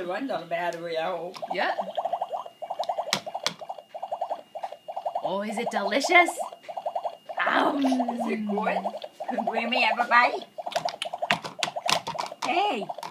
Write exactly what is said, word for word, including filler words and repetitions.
to run on a battery, I hope. Yeah. Oh, is it delicious? Um, Is it good? Can Grammy have a bite? Hey.